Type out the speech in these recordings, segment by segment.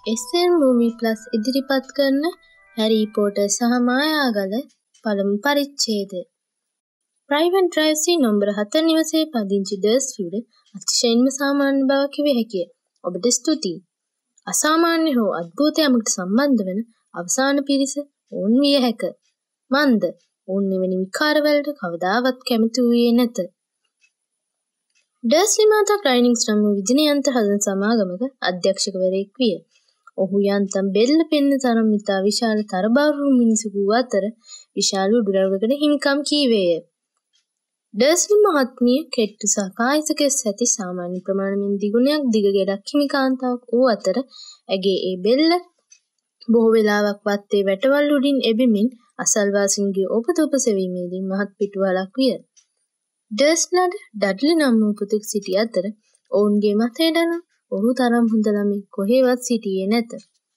SN Movie Plus ඉදිරිපත් කරන Harry Potter සහ මායාගල පළමු පරිච්ඡේදය. ප්‍රයිවට් ඩ්‍රයිව් සී නම්බර 7 නිවසේ පදිංචි ඩර්ස්ලිට අතිශයින්ම සාමාන්‍ය බව කිව හැකිය. ඔබට ස්තුතියි. අසාමාන්‍ය හෝ අද්භූත යමකට සම්බන්ධ වන අවසාන පිරිස ඔවුන් විය හැක. මන්ද ඔවුන් එවැනි විකාරවලට කවදාවත් කැමති වූයේ නැත. ඩර්ස්ලි මාතා ක්‍රයිනින්ග්ස් නම් වූ විදින යන්ත්‍ර හදන සමාගමක අධ්‍යක්ෂකවරයෙක් විය. ඔහු යන්තම් බෙල්ල පෙන්න තරම් ඉතා විශාල තරබාරු මිනිසෙකු අතර විශාල උඩරවකට හිමිකම් කීවේය. ඩර්ස්ලි මහත්මිය කෙට්ටු සහ කායික කෙස් ඇති සාමාන්‍ය ප්‍රමාණයෙන් දිගුණයක් දිග ගෙඩක් හිමිකාන්තාවක් වූ අතර ඇගේ ඒ බෙල්ල බොහෝ වෙලාවක් වත්තේ වැටවල් උඩින් එබෙමින් අසල්වාසීන්ගේ ඔපතොප සෙවීමේදී මහත් පිටුවලක් විය. ඩර්ස්ලට ඩඩ්ලි නම් වූ පුතෙක් සිටි අතර ඔවුන්ගේ මතයට නම් ඔහු තරම් හොඳ ළමෙක් කොහෙවත් සිටියේ නැත.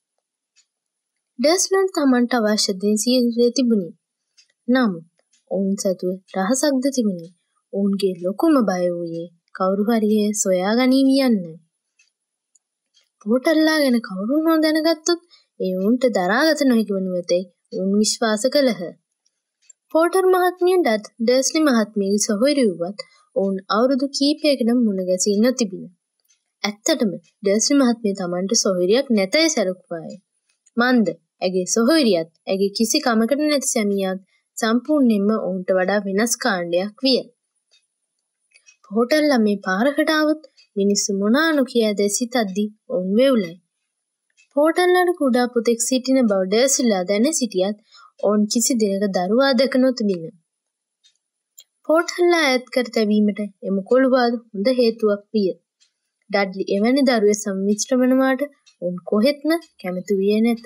ඩර්ස්ලට තමන්ට අවශ්‍ය දේ සියල්ල තිබුණි. නමුත් ඔවුන් සතුව රහසක්ද තිබුණි. ඔවුන්ගේ ලොකුම බය වූයේ කවුරු හරි එය සොයා ගනීවි යන්නයි. පෝටර්ලා ගැන කවුරුන් හෝ දැනගත්තොත් ඒ ඔවුන්ට දරාගත නොහැකි වනු ඇතැයි ඔවුන් විශ්වාස කළහ. පෝටර් මහත්මිය ඩර්ස්ලි මහත්මියගේ සොහොයුරිය වුවත් ඔවුන් අවුරුදු කීපයකට මුණ ගැසී නොතිබිණ. ඇත්තටම ඩර්ස්ලි මහත්මිය තමන්ට සොහොයුරියක් නැතැයි සැලකුවාය. මන්ද ඇගේ සොහොයුරියත් ඇගේ කිසි කමකට නැති සැමියාත් සම්පූර්ණයෙන්ම ඔවුන්ට වඩා වෙනස් කාණ්ඩයක් විය. පෝටර්ලා මේ පාරකට ආවොත් මිනිස්සු මොනා නොකියාදැයි සිතද්දී ඔවුන් වෙව්ලයි. පෝටර්ලාට කුඩා පුතෙක් සිටින බව ඩර්ස්ලිලා දැන සිටියත් ඔවුන් කිසි දිනක දරුවා දැක නොතිබිණ. පෝටර්ලා ඈත් කර තැබීමට එම කොළුවාද හොඳ හේතුවක් විය. ඩඩ්ලි එවැනි දරුවෙක් සම්මිශ්‍ර වනවාට ඔවුන් කොහෙත්ම කැමති වූයේ නැත.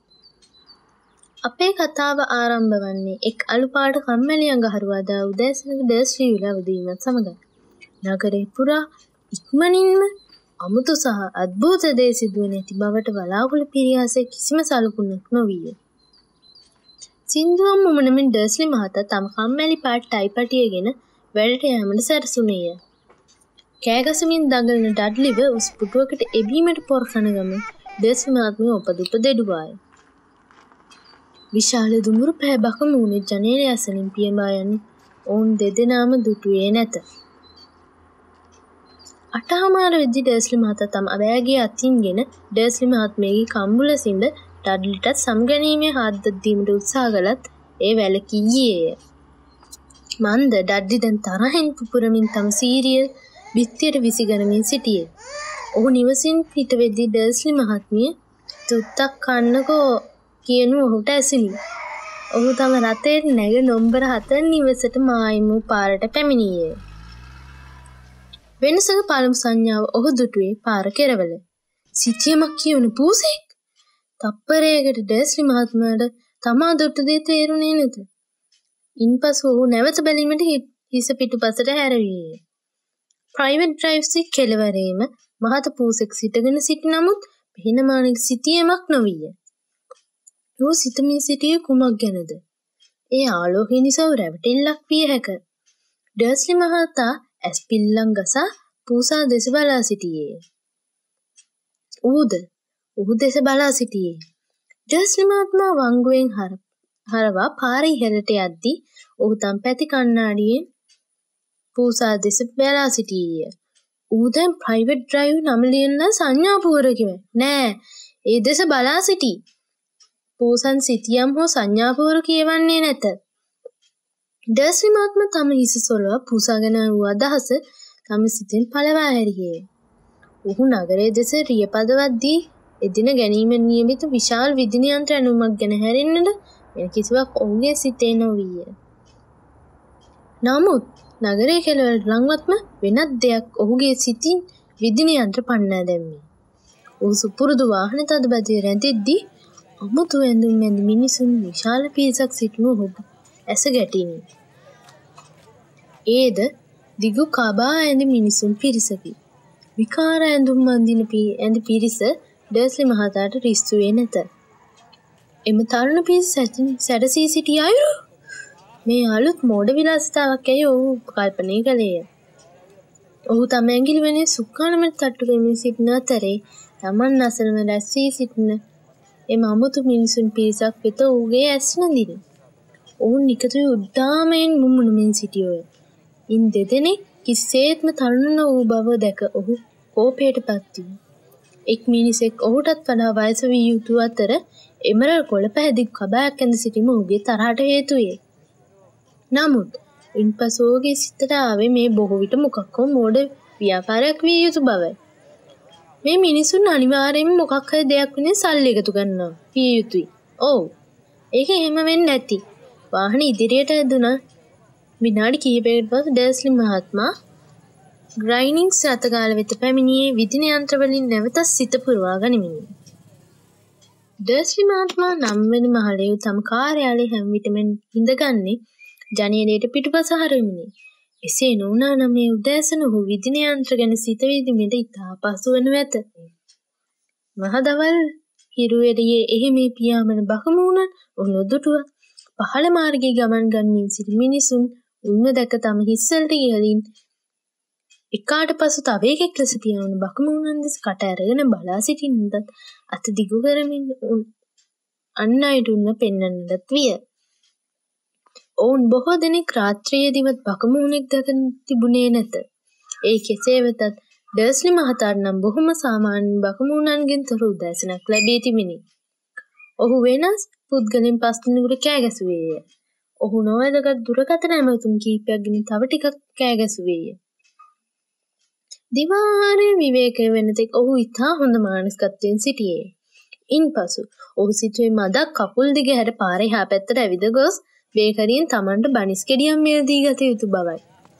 අපේ කතාව ආරම්භ වන්නේ එක් අලුපාට කම්මැලි අඟහරුවාදා උදෑසනක ඩර්ස්ලි විලා අවදිවීමත් සමගයි. නගරේ පුරා ඉක්මනින්ම අමුතු සහ අද්භූත දේ සිදුවන ඇති බවට වලාකුළු පිරියාසේ කිසිම සලකුණක් නොවිය. සින්දුවම් මුමනමින් ඩර්ස්ලි මහතා තම කම්මැලි පාට ටයිපටියගෙන වැඩට යාමට සැරසුණේය. කෑගසමින් දඟලන ඩඩ්ලිව උස් පුටුවකට එබීමට පොර කන ගමන් ඩර්ස්ලි මහත්මිය උපදුප දෙඩුවාය. විශාල දුමුරු පෑ බක මූණේ ජනේලය අසලින් පියඹා යන්නේ ඔවුන් දෙදෙනාම දුටුවේ නැත. අටහමාර වෙද්දී ඩර්ස්ලි මහතා තම අබෑගේ අතින්ගෙන ඩර්ස්ලි මහත්මියගේ කම්බුල සිඳ ඩඩ්ලිටත් සමගැනීමේ හාද්දක් දීමට උත්සාහ කළත් ඒ වැළකී ගියේය. මන්ද ඩඩ්ලි දැන් තරහෙන් පුපුරමින් තම සීරියල් බිත්තියට විසිගැනමින් සිටියේ. ඔහු නිවසින් පිට වෙද්දී ඩර්ස්ලි මහත්මිය තුත්තක් කන්නකෝ කියනු ඔහුට ඇසිණි. ඔහු තම රථයට නැග නොම්බර 7 නිවසට මායිමු පාරට පැමිණියේය. වෙනසක පළමු සංඥාව ඔහු දුටුවේ පාර කෙරවල. සිටියමක් කියවන පූසෙක්! තප්පරයකට ඩර්ස්ලි මහත්මයාට තමා දුටු දේ තේරුණේ නැත. ඉන්පසු ඔහු නැවත බැලීමට හිස පිටුපසට හැරවියේය. ප්‍රයිවට් ඩ්‍රයිව් සී කෙළවරේම මහත පූසෙක් සිටගෙන සිටි නමුත් පිහිනමානෙක සිටියමක් නොවිය. ඔහු සිතමින් සිටියේ කුමක් ගැනද? ඒ ආලෝකය නිසා රැවටිල්ලක් විය හැක. ඩර්ස්ලි මහතා ඇස් පිල්ලම් ගසා පූසා දෙස බලා සිටියේය. ඔහු දෙස බලා සිටියේ. ඩර්ස්ලි මහත්මයා වංගුවෙන් හරවා පාර ඉහළට යද්දී ඔහු තම පැති කණ්ණාඩියෙන් පූසා දෙස බලා සිටියේය. ඌ දැන් ප්‍රයිවට් ඩ්‍රයිව් නම ලියන සංඥාපූර්වකව නෑ ඒ දෙස බලා සිටි. පූසන් සිතියම් හෝ සංඥාපූර්වක කියවන්නේ නැත. ඩර්ස්ලි මහත්මයා තම හිස සොලවා පූසාගෙන වූ අදහස තම සිතෙන් පළවා හැරියේය. ඔහු නගරයේ දෙස රියපදවද්දී එදින ගැනීමෙන් නියමිත විශාල විදුලි යන්ත්‍ර ඇණුමක් ගැන හැරෙන්නට වෙන කිසිවක් ඔහුගේ සිතේ නොවිය. නමුත් නගරයේ කෙළවරට ලංවත්ම වෙනත් දෙයක් ඔහුගේ සිතින් විදුලි යන්ත්‍ර පන්නා දැම්මේ. ඔහු සුපුරුදු වාහන තදබදිය රැඳෙද්දී අමුතු ඇඳුම් මැදි මිනිසුන් විශාල පිරිසක් සිටිනු ඔහුට ඇස ගැටිණි. ඒද දිගු කබා ඇඳි මිනිසුන් පිරිසකි. විකාර ඇඳුම් ඇඳි පිරිස ඩර්ස්ලි මහතාට රිස්සුවේ නැත. එම තරුණ පිරිස සැරසී සිටි අයුරු මේ අලුත් මෝඩ විලාසිතාවක් ඇයි ඔහු කල්පනය කළේය. ඔහු තම ඇඟිලි වෙනේ සුක්කානමට තට්ටු කරමින් සිටින අතරේ තමන් අසලම රැස් වී සිටින එම අමුතු මිනිසුන් පිරිසක් වෙත ඔහුගේ ඇස් නදින. ඔවුන් නිකතු උද්දාමයෙන් මුමුණුමින් සිටියෝය. ඉන් දෙදෙනෙක් කිසිසේත්ම තරුණ වූ බව දැක ඔහු කෝපයට පත් වී. එක් මිනිසෙක් ඔහුටත් වඩා වයස විය යුතු අතර එමරල් කොළ පැහැදික් කබායක් ඇඳ සිටීම ඔහුගේ තරහට හේතු වේ. නමුත් ඉන්පසු ඔහුගේ සිතට ආවේ මේ බොහෝ විට මොකක් හෝ මෝඩ ව්‍යාපාරයක් විය යුතු බවයි. මේ මිනිසුන් අනිවාර්යයෙන්ම මොකක් හරි දෙයක් වෙන සල්ලි එකතු කරනවා විය යුතුයි. ඔව්. ඒක එහෙම වෙන්නේ නැති. වාහන ඉදිරියට ඇදුණා. විනාඩි කිහිපයකට පසු ඩර්ස්ලි මහත්මයා ග්‍රයිනින්ග්ස් රථගාල වෙත පැමිණියේ විදින යන්ත්‍ර වලින් නැවත සිත පුරවා ගනිමිනි. ඩර්ස්ලි මහත්මයා නම් වෙන මහලෙව් තම කාර්යාලයේ හැම විටම හිඳගන්නේ ජනේලයට පිටුපස හරමිනි. එසේ නොවුනා නම් මේ උදෑසන ඔහු විදින යන්ත්‍ර ගැන සිත විඳින්නට ඉතා පසු වනු ඇත. මහදවල් හිරු එළියේ එහි මේ පියාඹන බකමූණන් ඔහු නොදුටුව පහළ මාර්ගයේ ගමන් ගන්මින් සිටි මිනිසුන් උන්ව දැක තම හිස්සලට ගියලින් එකාට පසු තව එකෙක් ලෙස පියාඹන බකමූණන් දෙස කට ඇරගෙන බලා සිටින්නත් අත දිගු කරමින් අන් අයට උන්ව පෙන්වන්නටත් විය. ඔවුන් බොහෝ දෙනෙක් රාත්‍රියේදීවත් බකමූණෙක් දැක තිබුණේ නැත. ඒ කෙසේ වෙතත් ඩර්ස්ලි මහතාට නම් බොහොම සාමාන්‍ය බකමූණන්ගෙන් තොර උදෑසනක් ලැබී තිබිණි. ඔහු වෙනස් පුද්ගලයන් පස් දිනකට කෑ ගැසුවේය. ඔහු නොවැදගත් දුරකථන ඇමතුම් කීපයක් ගෙන තව ටිකක් කෑ ගැසුවේය. දිවාහාරයේ විවේකය වෙන තෙක් ඔහු ඉතා හොඳ මානසිකත්වයෙන් සිටියේ. ඉන්පසු ඔහු සිටුවේ මදක් කකුල් දිග හැර පාරේ එහා පැත්තට ඇවිද ගොස් බේකරියෙන් තමන්ට බනිස් ගෙඩියක් මිලදී ගත යුතු බවයි.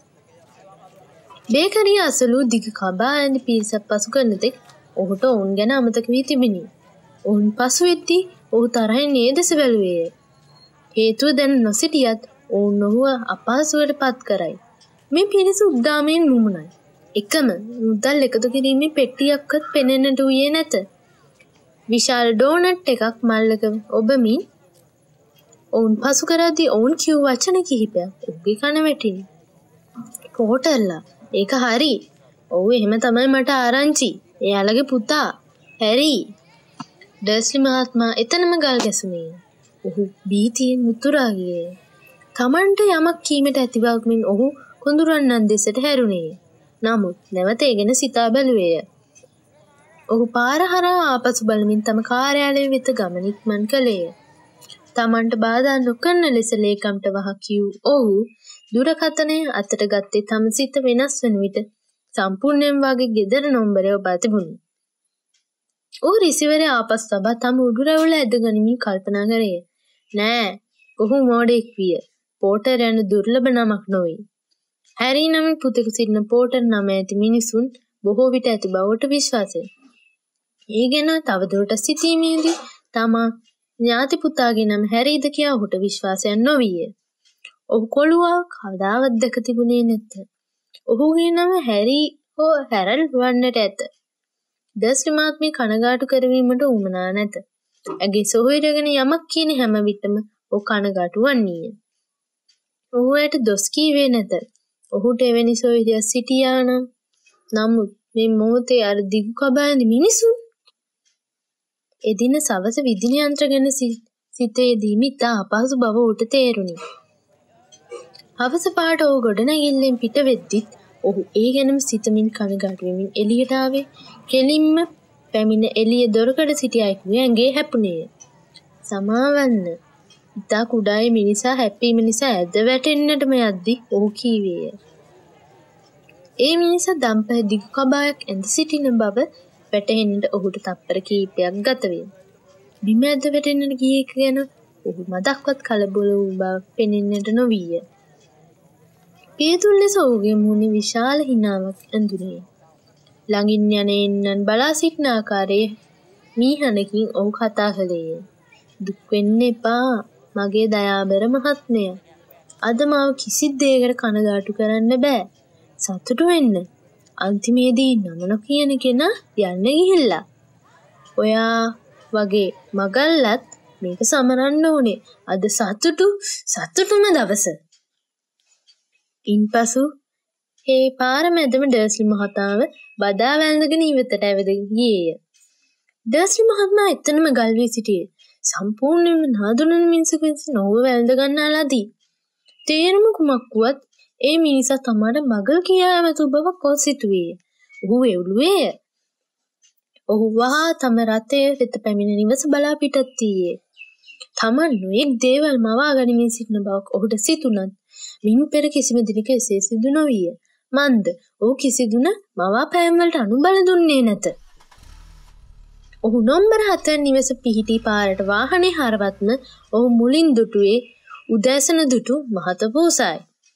බේකරිය අසලු දිග කබා ඇඳි පිරිසක් පසු කරන තෙක් ඔහුට ඔවුන් ගැන අමතක වී තිබිණි. ඔවුන් පසු වෙද්දී ඔහු තරහින් ඒ දෙස බැලුවේය. හේතුව දැන නොසිටියත් ඔවුන් ඔහුව අපහසුවට පත් කරයි. මේ පිරිස උද්දාමයෙන් මුමුණයි. එකම මුදල් එකතු කිරීමේ පෙට්ටියක්වත් පෙනෙන්නට වූයේ නැත. විශාල ඩෝනට් එකක් මල්ලක ඔබමින් ඔවුන් පසු කරද්දී ඔවුන් කිව් වචන කිහිපයක් ඔහුගේ කන වැටිනි. පෝටර්ලා, ඒක හරි. ඔව් එහෙම තමයි මට ආරංචි. එයාලගේ පුතා හැරි. ඩර්ස්ලි මහත්මයා එතනම ගල් ගැසුණේ. ඔහු බීතියෙන් උතුරා ගියේ. තමන්ට යමක් කීමට ඇති බවකින් ඔහු කොඳුරන්නන් දෙසට හැරුණේ. නමුත් නැවත ඒ ගැන සිතා බැලුවේය. ඔහු පාර හරහා ආපසු බලමින් තම කාර්යාලය වෙත ගමන ඉක්මන් කළේය. තමන්ට බාධා නොකරන ලෙස ලේකම්ට වහ කිව් ඔහු දුරකථනය අතට ගත්තේ තම සිත වෙනස් වන විට සම්පූර්ණයෙන් වගේ ගෙදර නොම්බරය ඔබා තිබුණි. ඔහු රිසිවරේ ආපසු තබා තම උඩු රැවුල ඇද ගනිමින් කල්පනා කරේ. නෑ, ඔහු මෝඩෙක් විය. පෝටර් යන දුර්ලභ නමක් නොවේ. හැරි නමින් පුතෙකු සිටින පෝටර් නම ඇති මිනිසුන් බොහෝ විට ඇති බවට විශ්වාසය. ඒ ගැන තවදුරට සිතීමේදී තමා ඥාති පුතාගේ නම හැරීද කියා ඔහුට විශ්වාසයක් නොවිය. ඔහු කොළුවා කවදාවත් දැක තිබුණේ නැත. ඔහුගේ නම හැරි හෝ හැරල් වන්නට ඇත. ඩර්ස්ලි මහත්මිය කනගාටු කරවීමට උවමනා නැත. ඇගේ සොහොයුරගෙන යමක් කියන හැම විටම ඔහු කනගාටු වන්නේය. ඔහු ඇයට දොස් කීවේ නැත. ඔහුට එවැනි සොහොයුරියක් සිටියා නම්. නමුත් මේ මොහොතේ අර දිගු කබාඳි මිනිසුන් එදින සවස විදින යන්ත්‍ර ගැන සිතේදී මිතා අපහසු බව ඔහුට තේරුණි. හවස පාට ඔහු ගොඩනැගිල්ලෙන් පිට වෙද්දිත් ඔහු ඒ ගැනම සිතමින් කනගාටු වෙමින් එළියට ආවේ. කෙලින්ම පැමිණ එළිය දොරකඩ සිටි අයෙකුගේ ඇඟේ හැපුණේය. සමාවන්න. ඉතා කුඩායි මිනිසා හැප්පීම නිසා ඇද වැටෙන්නටම යද්දී ඔහු කීවේය. ඒ මිනිසා දම්පැ දිගු කබායක් ඇඳ සිටින බව වැටහෙන්නට ඔහුට තප්පර කීපයක් ගත වේ. බිම ඇද වැටෙන්නට ගිය එක ගැන ඔහු මදක්වත් කලබල වූ බව පෙනෙන්නට නොවිය. පියතුල් ලෙස ඔහුගේ මුහුණේ විශාල හිනාවක් ඇඳුනේ. ළඟින් යන එන්නන් බලා සිටින ආකාරයේ මීහනකින් ඔහු කතා කළේය. දුක් වෙන්න එපා මගේ දයාබර මහත්මය. අද මාව කිසි දෙයකට කනගාටු කරන්න බෑ. සතුටු වෙන්න. අන්තිමේදී නම නොකියන කෙනා යන්න ගිහිල්ලා. ඔයා වගේ මගල්ලත් මේක සමරන්න ඕනේ. අද සතුටුම දවස. ඉන්පසු ඒ පාර මැදම ඩර්ස්ලි මහතාව බදා වැළඳගෙන ඉවතට ඇවිද ගියේය. ඩර්ස්ලි මහත්මයා එතනම ගල් වී සිටියේ. සම්පූර්ණයෙන්ම නාදුනන මිනිසෙකු විසින් ඔහුව වැළඳ ගන්නා ලදී. තේරුම කුමක් වුවත් ඒ මිනිසා තමාට මගල් කියා ඇමතු බවක් ඔහු සිතුවේය. ඔහු එව්ලුවේය. ඔහු වහා තම රථය වෙත පැමිණ නිවස බලා පිටත් වූයේ. තමන් නොයෙක් දේවල් මවා ගනිමින් සිටින බවක් ඔහුට සිතුණත් මින් පෙර කිසිම දිනක එසේ සිදු නොවිය. මන්ද ඔහු කිසිදුන මවා පෑම් වලට අනුබල දුන්නේ නැත. ඔහු නම්බර 7 නිවස පිහිටි පාරට වාහනේ හරවත්ම ඔහු මුලින් දුටුවේ උදෑසන දුටු මහත පූසායි.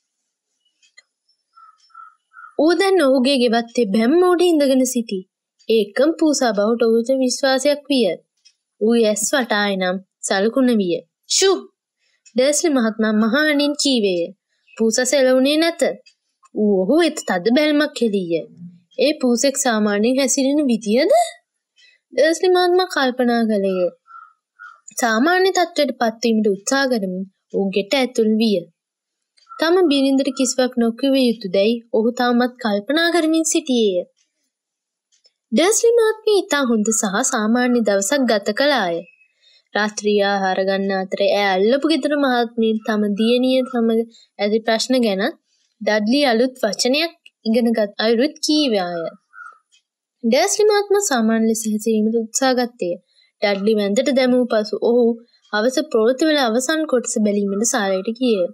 ඌ දැන් ඔහුගේ ගෙවත්තේ බැම්ම උඩ ඉඳගෙන සිටි. ඒකම පූසා බවට ඔහුට විශ්වාසයක් විය. ඌ ඇස් වටායි නම් සලකුණ විය. "ෂු!" ඩර්ස්ලි මහත්මයා මහවැනින් කීවේය. පූසා සැලුනේ නැත. ඌ ඔහු වෙත තද බැල්මක් කෙලීය. ඒ පූසෙක් සාමාන්‍යයෙන් හැසිරෙන විදියද? ඩර්ස්ලි මහත්මයා කල්පනා කළේය. සාමාන්‍ය තත්ත්වයට පත්වීමට උත්සාහ කරමින් ඌ ගෙට ඇතුල් විය. තම බිරිඳට කිසිවක් නොකිය යුතුයදයි ඔහු තාමත් කල්පනා කරමින් සිටියේය. ඩර්ස්ලි මහත්මිය ඉතා හොඳ සහ සාමාන්‍ය දවසක් ගත කළාය. රාත්‍රී ආහාර ගන්න අතරේ ඇය අල්ලපු ගෙදර මහත්මිය තම දියණිය සමග ඇති ප්‍රශ්න ගැන ඩඩ්ලි අලුත් වචනයක් ඉගෙනගත් අයුරුත් කීවාය. ඩර්ස්ලි මහත්මයා සාමාන්‍ය ලෙස හැසිරීමට උත්සාහ ගත්තේය. ඩඩ්ලි වැඳට දැමූ පසු ඔහු හවස ප්‍රවෘත්තිවල අවසන් කොටස බැලීමට සාලයට ගියේය.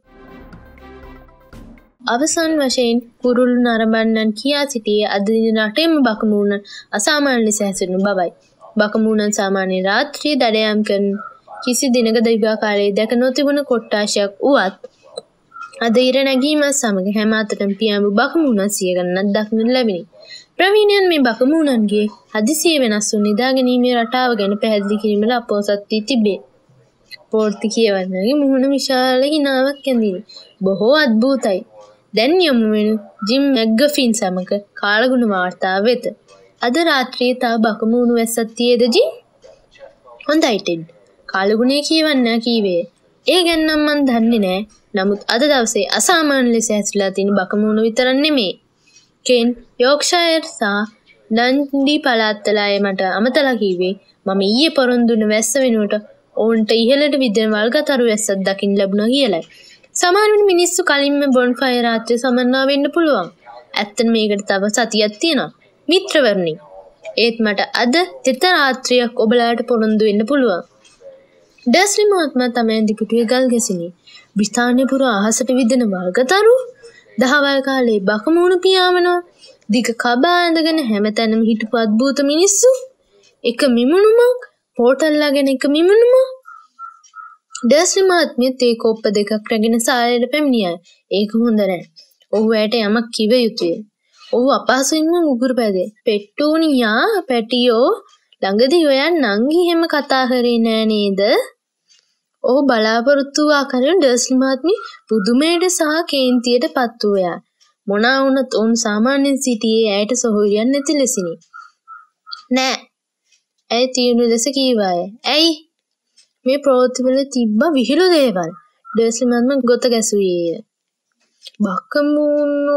අවසන් වශයෙන් කුරුළු නරඹන්නන් කියා සිටියේ අද දින රටේම බකමූණන් අසාමාන්‍ය ලෙස හැසිරුණු බවයි. බකමූණන් සාමාන්‍ය රාත්‍රියේ දඩයම් කරන කිසි දිනක දිවාකාරයේ දැක නොතිබුණු කොට්ටාශයක් වුවත් අද ඉර නැගීමත් සමග හැම අතටම පියාඹු බකමූණන් සිය ගණනක් දක්නට ලැබිණි. ප්‍රවීණයන් මේ බකමූණන්ගේ හදිසියේ වෙනස් වූ නිදා ගැනීමේ රටාව ගැන පැහැදිලි කිරීමට අපොහොසත් වී තිබේ. පෝර්ති කියවන්නගේ මුහුණ විශාල හිනාවක් ඇඳිනි. බොහෝ අද්භූතයි. දැන් යමු වෙනු ජිම් මැග්ගෆින් සමග කාලගුණ වාර්තාව වෙත. අද රාත්‍රියේ තව බකමූණු වැස්සක් තියේද ජිම්? හොඳයි ටෙඩ්. කාලගුණේ කියවන්න කීවේ. ඒ ගැන නම් මන් දන්නේ නෑ. නමුත් අද දවසේ අසාමාන්‍ය ලෙස හැසිරලා තියෙන බකමූණු විතරක් නෙමෙයි. කෙන් යෝක්ෂයර් සහ ඩන්ඩි පළාත්වල අය මට අමතලා කිව්වේ මම ඊයේ පොරොන්දුන වැස්ස වෙනුවට ඔවුන්ට ඉහළට විදෙන වල්ගතරු වැස්සක් දකින්න ලැබුණා කියලයි. සමහර වෙලෙ මිනිස්සු කලින්ම බොන්ෆයර් රාත්‍රිය සමන්නා වෙන්න පුළුවන්. ඇත්තට මේකට තව සතියක් තියෙනවා. මිත්‍රවරුනි. ඒත් මට අද තෙත රාත්‍රියක් ඔබලාට පොරොන්දු වෙන්න පුළුවන්. ඩර්ස්ලි මහත්මයා තමයි දිපුටුවේ ගල් ගැසිනි. බ්‍රිතාන්‍ය පුර අහසට විදෙන වල්ගතරු දහවල් කාලේ බකමූණු පියාඹනවා. දිග කබා ඇඳගෙන හැමතැනම හිටපු අද්භූත මිනිස්සු. එක මිමුණුමක් පෝටල්ලාගෙන එක මිමුණුමක්. ඩර්ස්ලි මහත්මිය තේ කොප්ප දෙකක් රැගෙන සාලයට පැමිණියා. ඒක හොඳ නෑ. ඔහු ඇයට යමක් කිව යුතුය. ඔහු අපහසුවෙන්ම උගුරු පැදේ. පෙට්ටෝනියා පැටියෝ ළඟදී ඔයන් නංගි හැම කතා කරේ නෑ නේද? ඔහු බලාපොරොත්තු වූ ආකාරයෙන් ඩර්ස්ලි මහත්මිය පුදුමයට සහ කේන්තියට පත් වූයා. මොනා වුණත් ඔවුන් සාමාන්‍යයෙන් සිටියේ ඇයට සොහොයුරියක් නැති ලෙසිනි. නෑ. ඇය තීව්‍ර ලෙස කීවාය. ඇයි? මේ ප්‍රවෘත්තිවල තිබ්බ විහිළු දේවල්. ඩර්ස්ලි මහත්මයා ගොත ගැසුවේය. බකමූණු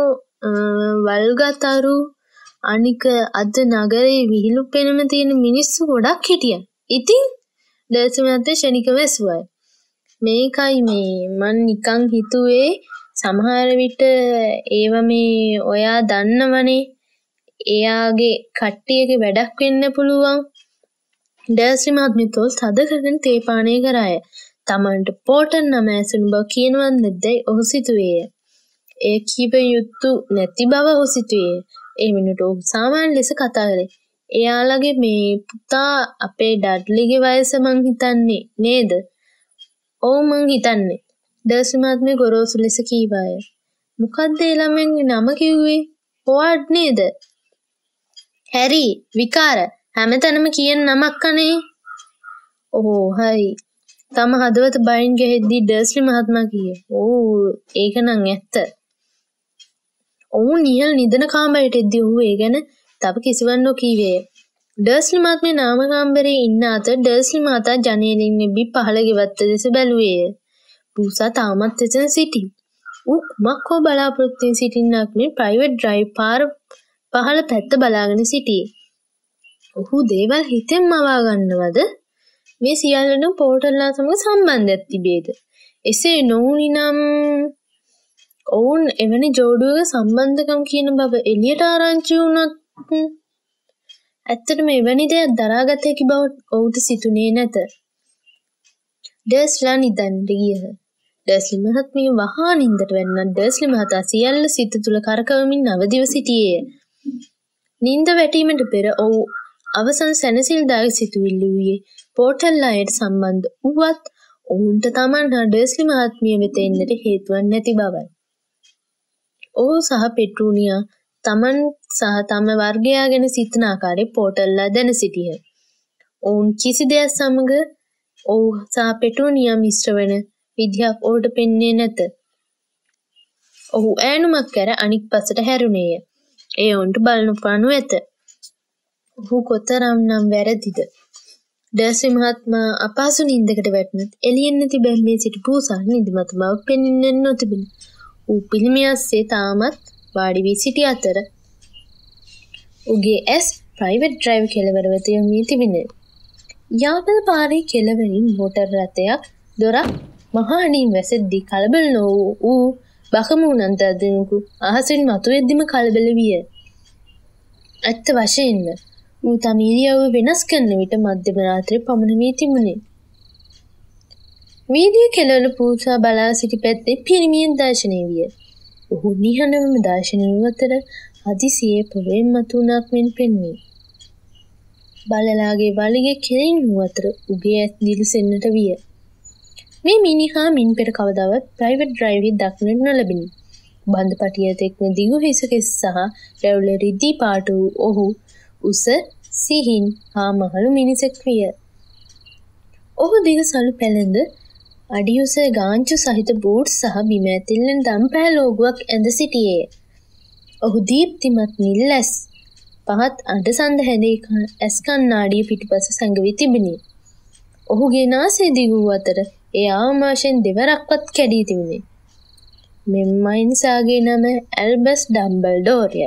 වල්ගතරු අනික අද නගරේ විහිළු පෙනුම තියෙන මිනිස්සු ගොඩක් හිටියා. ඉතින් ඩර්ස්ලි මහත්මයා ශනිකව ඇසුවා. මේකයි මන් නිකන් හිතුවේ සමහර විට ඒව මේ ඔයා දන්නවනේ එයාගේ කට්ටියගේ වැඩක් වෙන්න පුළුවන්. ඩර්ස්ලි මහත්මිය තෝල් තද කරගෙන තේ පානය කරාය. තමන්ට පෝටන් නම ඇසුණු බව කියනවත් නැද්දයි ඔහු සිතුවේය. ඒ කීප යුතු නැති බව ඔහු සිතුවේය. ඒ වෙනුවට ඔහු සාමාන්‍ය ලෙස කතා කළේ. එයාලගේ මේ පුතා අපේ ඩඩ්ලිගේ වයස මං හිතන්නේ නේද? ඔව් මං හිතන්නේ. ඩර්ස්ලි මහත්මිය ගොරෝසු ලෙස කීවාය. මොකද්ද ඒ ළමයාගේ නම කිව්වේ? හොවර්ඩ් නේද? හැරි විකාර හැමතැනම කියන නමක් අනේ. ඕ හරි. තම හදවත බයින් ගෙහෙද්දී ඩර්ස්ලි මහත්මයා කියේ. ඕ ඒක නම් ඇත්ත. ඔවුන් නිහල් නිදන කාමරයට එද්දී ඔහු ඒ ගැන තව කිසිවක් නොකීවේය. ඩර්ස්ලි මහත්මිය නාම කාමරයේ ඉන්න අතර ඩර්ස්ලි මහතා ජනේලෙන් එබ්බි පහළ ගෙවත්ත දෙස බැලුවේය. පූසා තාමත් එතන සිටි. ඌ කුමක් හෝ බලාපොරොත්තු වී සිටින්නක් මෙන් ප්‍රයිවට් ඩ්‍රයිව් පාර පහළ පැත්ත බලාගෙන සිටියේ. ඔහු දේවල් හිතෙන් මවා ගන්නවද? මේ සියල්ලටම පෝර්ටර්ලා සමග සම්බන්ධයක් තිබේද? එසේ නොවුනි නම් ඔවුන් එවැනි ජෝඩුවක සම්බන්ධකම් කියන බව එළියට ආරංචි වුණත් ඇත්තටම එවැනි දෙයක් දරාගත හැකි බව ඔහුට සිතුනේ නැත. ඩර්ස්ලා නිදන්නට ගියහ. ඩර්ස්ලි මහත්මිය වහා නින්දට වැටුණත් ඩර්ස්ලි මහතා සියල්ල සිත තුළ කරකවමින් අවදිව සිටියේය. නින්ද වැටීමට පෙර ඔහු අවසන් සැනසිලිදායක සිතුවිල්ල වූයේ පෝර්ටර්ලායට සම්බන්ධ වුවත් ඔවුන්ට තමන් හා ඩර්ස්ලි මහත්මිය වෙත එන්නට හේතුවක් නැති බවයි. ඔහු සහ පෙට්‍රූනියා තමන් සහ තම වර්ගයා ගැන සිතන ආකාරයේ පෝර්ටර්ලා දැන සිටියහ. ඔවුන් කිසි දෙයක් සමග ඔහු සහ පෙට්‍රූනියා මිශ්‍ර වන විදිහක් ඔහුට පෙන්නේ නැත. ඔහු ඈනුමක් කර අනික් පසට හැරුණේය. ඒ ඔවුන්ට බලනු ඇත. ඔහු කොතරම්නම් වැරදිද? ඩර්ස්ලි මහත්මයා අපහසු නින්දකට වැටුණත් එළියෙන් නැති බැම්මේ සිටි පූසා නිදිමත බව පෙනෙන්නේ නොතිබුණි. ඌ පිළිමියස්සේ තාමත් වාඩි වී සිටි අතර උගේ ඇස් ප්‍රයිවට් ඩ්‍රයිව් කෙළවර වෙත යොමු වී තිබිණි. යාපද පාරේ කෙළවරින් මෝටර් රථයක් දොරක් මහා හඬින් වැසෙද්දී කලබල නොවූ ඌ බකමුණන්ත අදිනකු අහසින් මතුවෙද්දිම කලබල විය. ඇත්ත වශයෙන්ම ඌ තම ඉරියව්ව වෙනස් කරන විට මධ්‍යම රාත්‍රිය පමණ වී තිබුණේ. වීදියේ කෙළවර පූසා බලා සිටි පැත්තේ පිරිමියෙක් දර්ශනය විය. ඔහු නිහඬවම දර්ශනය වූ අතර හදිසියේ පොළොවෙන් මතුවුණක් මෙන් පෙනුනේ. බලලාගේ වලිගේ කෙලින් වූ අතර උගේ ඇස් දිලිසෙන්නට විය. මේ මිනිහා මින් පෙර කවදාවත් ප්‍රයිවට් ඩ්‍රයිව් එක දක්නට නොලැබිණි. බන්ධපටිය තෙක්ම දිගු හිස කෙස් සහ රැවුල රිදී පාට වූ ඔහු උස සිහින් හා මහලු මිනිසෙක් විය. ඔහු දිග සලු පැළඳ අඩියුස ගාංචු සහිත බූට් සහ බිම ඇතිල්ලෙන් දම්පෑ ලෝගුවක් ඇඳ සිටියේ. ඔහු දීප්තිමත් නිල් ඇස් පහත් අඩ සඳ හැඳේ ඇස් කණ්ණාඩිය පිටිපස සැඟවී තිබිණි. ඔහුගේ නාසය දිගු වූ අතර ඒ ආවමාශයෙන් දෙවරක්වත් කැඩී තිබුණේ. මෙම මයින්සාගේ නම ඇල්බස් ඩම්බල්ඩෝර්ය.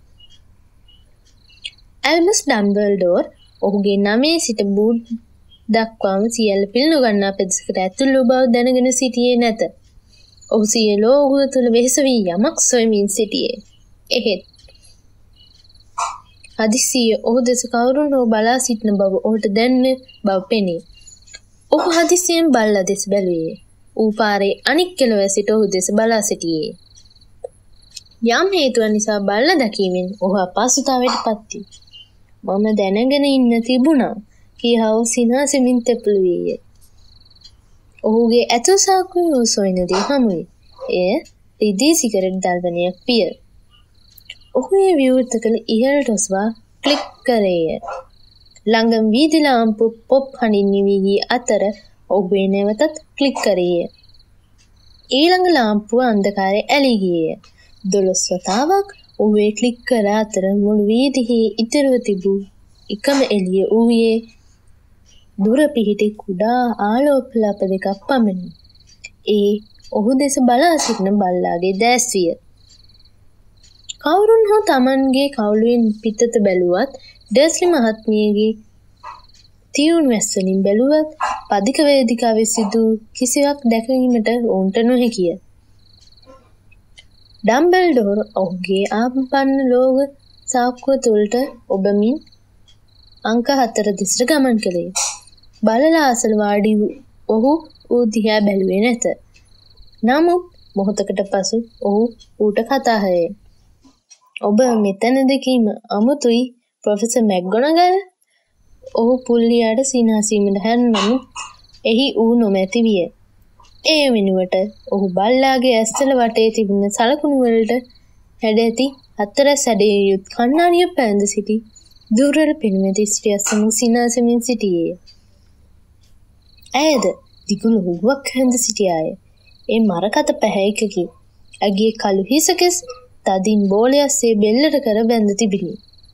ඇල්බස් ඩම්බල්ඩෝර් ඔහුගේ නමේ සිට බූට් දක්වාම සියල්ල පිළිනොගන්නා පෙදෙසකට ඇතුළු බව දැනගෙන සිටියේ නැත. ඔහු සියලෝ ඔහු තුළ වෙහෙස වී යමක් සොයමින් සිටියේ. එහෙත් හදිසියේ ඔහු දෙස කවුරුන් හෝ බලා සිටින බව ඔහුට දැනෙන බව පෙනේ. ඔහු හදිසියෙන් බල්ලා දෙස බැලුවේ. ඌ පාරේ අනික් කෙළවර සිට ඔහු දෙස බලා සිටියේ. යම් හේතුවක් නිසා බල්ලා දැකීමෙන් ඔහු අපහසුතාවයට පත් වී මම දැනගෙන ඉන්න තිබුණා කියා ඔහු සිනාසෙමින් තෙපළු වීය. ඔහුගේ ඇතුල් සාක්කුවේ සොයන දේ හමුවේ. එය රිදී සිගරට් දල්වනයක් විය. ඔහු ඒ විවෘත කළ ඉහළට ඔසවා ක්ලික් කරේය. ළඟම වීදි ලාම්පු පොප් හඬින් නිවි ගිය අතර ඔහු නැවතත් ක්ලික් කරේය. ඊළඟ ලාම්පුව අන්ධකාරයේ ඇලී ගියේය. 12 වතාවක් ඔහු ඒ ක්ලික් කර අතර මුළු වීදියේ ඉතිරිව තිබූ එකම එළිය ඌයේ දුර පිහිටි කුඩා ආලෝක ලප දෙකක් පමණි. ඒ ඔහු දෙස බලා සිටින බල්ලාගේ දැස් විය. කවුරුන් හෝ Tamanගේ කවුළුවෙන් පිටත බැලුවත් ඩර්ස්ලි මහත්මියගේ තියුණු ඇස් වලින් බැලුවත් පදික වේදිකාවේ සිදු කිසිවක් දැකීමට ඔවුන්ට නොහැකිය. ඩම්බල්ඩෝර් ඔහුගේ ආපන්න ලෝග සාක්කුව තුළට ඔබමින් අංක 4 දෙසට ගමන් කළේ. බලලා අසල වාඩි ඔහු ඌ දිහා බැලුවේ නැත. නමුත් මොහොතකට පසු ඔහු ඌට කතා කළේ. ඔබ මෙතනද කීම අමුතුයි ප්‍රොෆෙසර් මැක්ගොනගල්. ඔහු පුල්ලියට සිනාසීමට හැරුණම එහි ඌ නොමැති විය. ඒ වෙනුවට ඔහු බල්ලාගේ ඇස්වල වටේ තිබුණ සලකුණු වලට හැඩ ඇති 4 සැඩේ යුත් කණ්ණාඩිය පැඳ සිටි දුර්වල පෙනුමැති ස්ත්‍රියක් සමග සිනාසෙමින් සිටියේය. ඇයද දිගු ලොහුවක් හැඳ සිටියාය. ඒ මරකත පැහැයකකි. ඇගේ කළු හිසකෙස් තදින් බෝලයස්සේ බෙල්ලට කර බැඳ තිබිණි.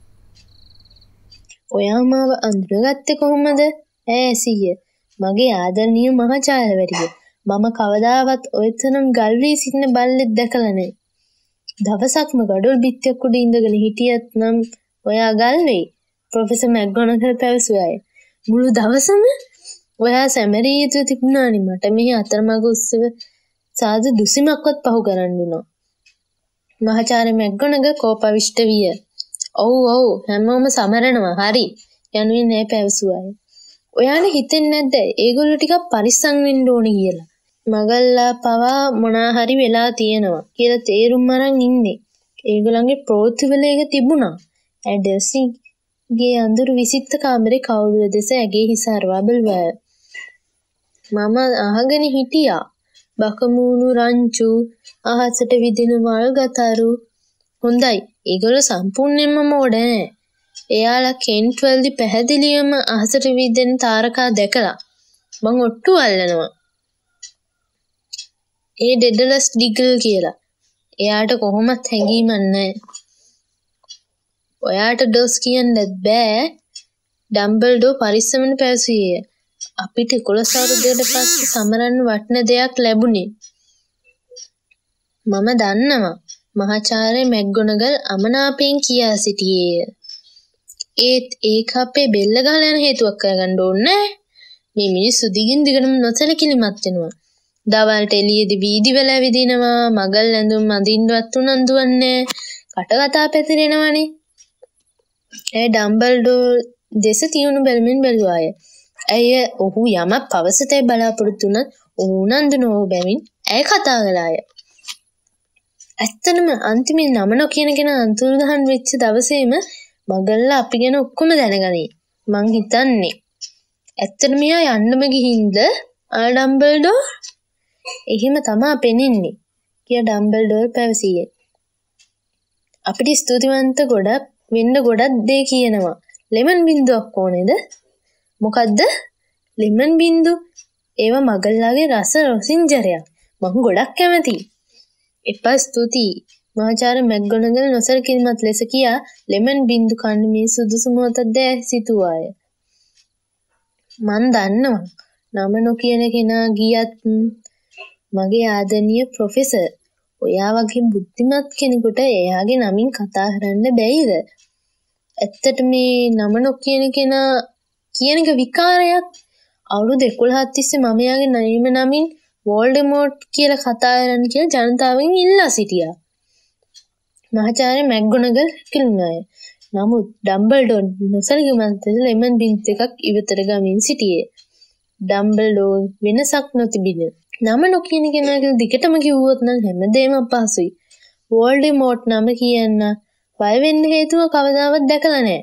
ඔයා මාව අඳුරගත්තේ කොහොමද? ඈ ඇසිය. මගේ ආදරණීය මහාචාර්යවරිය. මම කවදාවත් ඔය තරම් ගල් වී සිටින බල්ලෙක් දැකලා නැහැ. දවසක්ම ගඩොල් බිත්තියක් උඩ ඉඳගෙන හිටියත් නම් ඔයා ගල් වෙයි. ප්‍රොෆෙසර් මැක්ගොනගල් පැවසුවාය. මුළු දවසම ඔයා සැමරී යුතු තිබුණානි මට මේ අතරමඟ උත්සව සාදු දුසිමක්වත් පහු කරන්න උනා. මහාචාර්ය මැක්ගොනගල් කෝපවිෂ්ඨ විය. ඔව් හැමෝම සමරනවා හරි යනුවෙන් නෑ පැවසුවාය. ඔයාට හිතෙන්නේ නැද්ද ඒගොල්ලෝ ටිකක් පරිස්සම් වෙන්න ඕනේ කියලා? මගල්ලා පවා මොනා හරි වෙලා තියෙනවා කියලා තේරුම් අරන් ඉන්නේ. ඒගොල්ලන්ගේ ප්‍රෝත්තිවල ඒක තිබුණා. ඇඩර්සිගේ අඳුරු විසිත්ත කාමරේ කවුරුද දෙස ඇගේ හිස අරවා බැලුවාය. මම අහගෙන හිටියා. බකමූණු රංචු අහසට විදින වල් ගතරු. හොඳයි. ඒගොල්ලෝ සම්පූර්ණයෙන්ම මෝඩ නෑ. එයාලා කෙන්ට් වලදී පැහැදිලිවම අහසට විදින තාරකා දැකලා මං ඔට්ටු අල්ලනවා. ඒ ඩෙඩලස් ඩිගල් කියලා. එයාට කොහොමත් හැංගීමක් නැහැ. ඔයාට ඩොස් කියන්නත් බෑ. ඩම්බල්ඩෝ පරිස්සමෙන් පැවසුවේ. අපිට 11 අවුරුද්දකට පස්සේ සමරන්න වටින දෙයක් ලැබුණේ. මම දන්නවා. මහාචාර්ය මැක්ගොනගල් අමනාපයෙන් කියා සිටියේය. ඒත් ඒක අපේ බෙල්ල ගහලා යන හේතුවක් කරගන්න ඕනේ. මේ මිනිස්සු දිගින් දිගටම නොසලකිලිමත් වෙනවා. දවල්ට එළියේදී වීදිවල ඇවිදිනවා, මගල් ඇඳුම් අඳින්නවත් උනන්දුවන්නේ, කටකතා පැතිරෙනවනේ. ඒ ඩම්බල්ඩෝ දෙස තියුණු බැලමින් බැලුවාය. ඇය ඔහු යමක් පවසතේ බලාපොරොත්තු වුණත් ඔහු උනන්දු නොවූ බැවින් ඇය කතා කළාය. ඇත්තටම අන්තිමේ නම නොකියන කෙනා අතුරුදහන් වෙච්ච දවසේම මගල්ලා අපි ගැන ඔක්කොම දැනගනී. මං හිතන්නේ. ඇත්තටම මෙයා යන්නම ගිහින්ද ඩම්බල්ඩෝ? එහෙම තමා පෙනෙන්නේ කියලා ඩම්බල්ඩෝර් පැවසියේ. අපිට ස්තුතිවන්ත ගොඩක් වෙන්න ගොඩක් දේ කියනවා. ලෙමන් බින්දුවක් ඕනේද? මොකද්ද? ලෙමන් බින්දු? ඒව මගල්ලාගේ රස රොසින්ජරයක්. මම ගොඩක් කැමතියි. එපා ස්තුතියි. මහාචාර්ය මැක්ගොනගල් නොසලකිලිමත් ලෙස කියා ලෙමන් බින්දු කන්න මේ සුදුසු මොහොතක්ද සිතුවාය. මන් දන්නවා. නම නොකියන කෙනා ගියත් මගේ ආදරණීය ප්‍රොෆෙසර් ඔයා වගේ බුද්ධිමත් කෙනෙකුට එයාගේ නමින් කතා කරන්න බැයිද? ඇත්තට මේ නම නොකියන කෙනා කියන එක විකාරයක්. අවුරුදු 11ක් තිස්සේ මම එයාගේ නමින් වෝල්ඩෙමෝට් කියලා කතා කරන්න කියලා ජනතාවෙන් ඉල්ලා සිටියා. මහාචාර්ය මැක්ගොනගල් කිව්නාය. නමුත් ඩම්බල්ඩෝ නොසලකිලිමත් ලෙමන් බින්දු එකක් ඉවතට ගමින් සිටියේ. ඩම්බල්ඩෝ වෙනසක් නොතිබින. නම නොකියන කෙනා කියලා දිගටම කිව්වොත් නම් හැමදේම අපහසුයි. වෝල්ඩෙමෝට් නම කියන්න බය වෙන්න හේතුව කවදාවත් දැකලා නැහැ.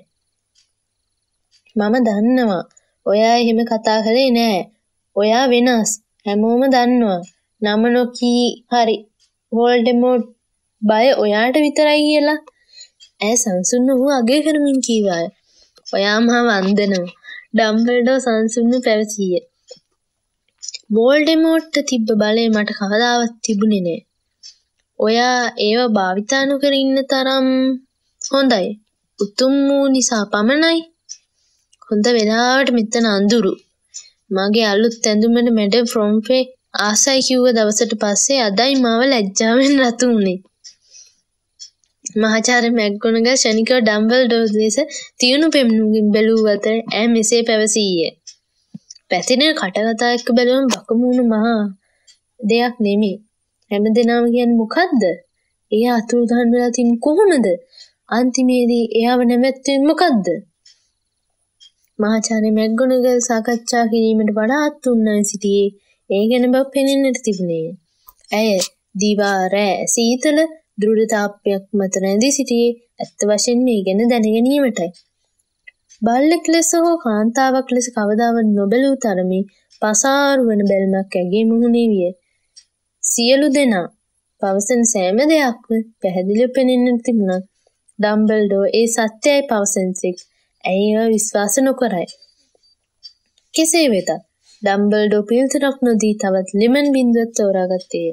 මම දන්නවා. ඔයා එහෙම කතා කළේ නෑ. ඔයා වෙනස්. හැමෝම දන්නවා. නම නොකී හරි. වෝල්ඩෙමෝට් බය ඔයාට විතරයි කියලා. ඇය සංසුන්ව වූ අගය කරමින් කීවාය. ඔයා මහා වන්දනවා. ඩම්බල්ඩෝ සංසුන්ව පැවසියේ. වෝල්ඩෙමෝට්ට තිබ්බ බලය මට කවදාවත් තිබුණේ නෑ. ඔයා ඒව භාවිතා නොකර ඉන්න තරම් හොඳයි. උතුම් වූ නිසා පමණයි. හොඳ වෙලාවට මෙතන අඳුරු. මගේ අලුත් ඇඳුමට මැඩම් ෆ්‍රොම්පේ ආසයි කිව්ව දවසට පස්සේ අදයි මාව ලැජ්ජාවෙන් රතු වුණේ. මහාචාර්ය මැක්ගොනගල් ශනිකව ඩම්බල්ඩෝ දෙස තියුණු පෙම්නුමින් බැලූ අතර ඈ මෙසේ පැවසීය. පැතිරෙන කටකතා එක්ක බැලුවම බකමූණු මහා දෙයක් නෙමෙයි. හැමදෙනාම කියන්නේ මොකද්ද? එයා අතුරුදහන් වෙලා තින් කොහොමද? අන්තිමේදී එයාව නැමැත්තුවේ මොකද්ද? මහාචාර්ය මැක්ගොනගල් සාකච්ඡා කිරීමට වඩාත් උන්නයි සිටියේ. ඒ ගැන බව පෙනෙන්නට තිබුණේ. ඇය දිවා රෑ සීතල දෘಢතාවයක් මත රැඳී සිටියේ ඇත්ත වශයෙන්ම මේ ගැන දැනගැනීමටයි. බල්ලෙක් ලෙස හෝ කාන්තාවක් ලෙස කවදාවත් නොබැලූ තරමේ පසාරු වන බැල්මක් ඇගේ මුහුණේ විය. සියලු දෙනා පවසන සෑම දෙයක්ම පැහැදිලිව පෙනෙන්නට තිබුණා. ඩම්බල්ඩෝ ඒ සත්‍යයි පවසන්සෙක්. ඇයව විශ්වාස නොකරයි. කෙසේ වෙතත් ඩම්බල්ඩෝ පිළිතුරක් නොදී තවත් ලෙමන් බින්දුවක් තෝරාගත්තේය.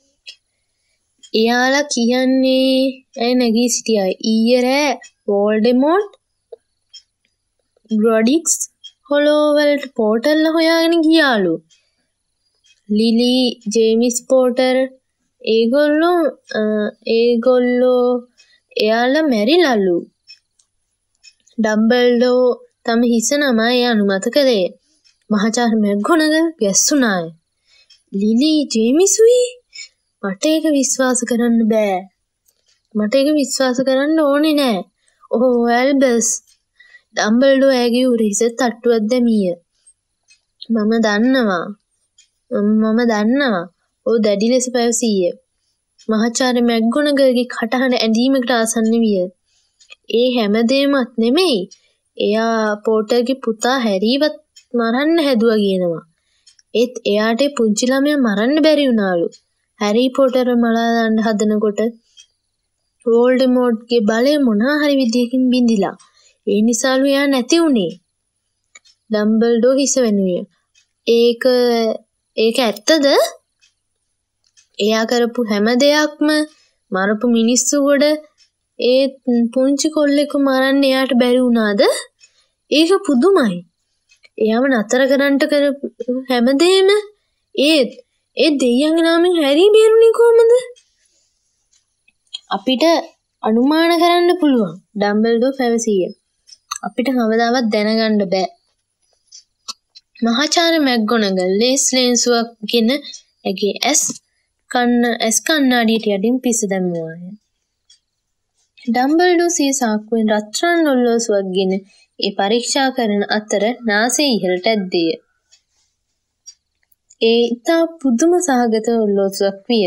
එයාලා කියන්නේ ඇය නැගී සිටියා. ඊයේ රෑ වෝල්ඩෙමෝට් ග්‍රොඩික්ස් හොලෝවලට පෝටල්ල හොයාගෙන ගියාලු. ලිලි ජේමිස් පෝටර් ඒගොල්ලෝ එයාලා මැරිලලු. ඩම්බල්ඩෝ තම හිස නමා එය අනුමත කළේ. මහාචාර්ය මැග්ගොනගල් ගැස්සුනාය. ලිලි ජේමිසුයි? මට ඒක විශ්වාස කරන්න බෑ. මට ඒක විශ්වාස කරන්න ඕනේ නෑ. ඔහෝ ඇල්බස්. ඩම්බල්ඩෝ ඇගේ උරහිස තට්ටුවක් දැමීය. මම දන්නවා. ඔහු දැඩි ලෙස පැවසීය. මහාචාර්ය මැග්ගොනගල්ගේ කටහඬ ඇඳීමකට ආසන්න විය. ඒ හැමදේමත් නෙමෙයි. එයා පෝටර්ගේ පුතා හැරීවත් මරන්න හැදුවා කියනවා. ඒත් එයාට පුංචි ළමයා මරන්න බැරි වුණාලු. හැරි පොටර් මලා දාන්න හදනකොට වෝල්ඩෙමෝර්ට්ගේ බලය මොනවා හරි විදියකින් බිඳිලා. ඒ නිසාලු එයා නැති වුණේ. ඩම්බල්ඩෝ හිස වෙනුවේ. ඒක ඇත්තද? එයා කරපු හැම දෙයක්ම මරපු මිනිස්සු ගොඩ ඒ පුංචි කොල්ලෙකු මරන්න එයාට බැරි වුණාද? ඒක පුදුමයි. එයාව නතර කරන්න කරපු හැමදේම ඒ දෙයියන්ගේ නාමෙන් හැරි බේරුණේ කොහමද? අපිට අනුමාන කරන්න පුළුවන්. ඩම්බල්ඩෝ පැවසීය. අපිට කවදාවත් දැනගන්න බෑ. මහාචාර්ය මැග්ගොනගල් ලේස් ලේන්සුවක් ගෙන ඇගේ ඇස් කණ්ණාඩියට යටින් පිස දැමුවාය. ඩම්බල්ඩෝ සිය සාක්කුවෙන් රත්රන් ඔල්ලෝසුවක් ගෙන ඒ පරීක්ෂා කරන අතර නාසය ඉහළට ඇද්දේය. ඒ ඉතා පුදුම සහගත ඔල්ලෝසුවක් විය.